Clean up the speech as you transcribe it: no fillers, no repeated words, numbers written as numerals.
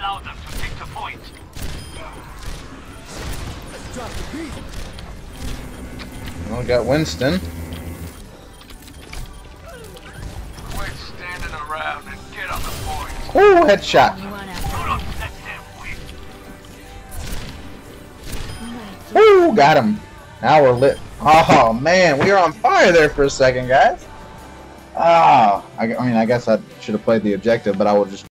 allow them to take the point. Drop the beat. Well, we got Winston. Quit standing around and get on the point. Ooh, headshot. Don't upset them, Wick. Ooh, got him. Now we're lit. Oh man, we were on fire there for a second, guys. Ah, I mean, I guess I should have played the objective, but I will just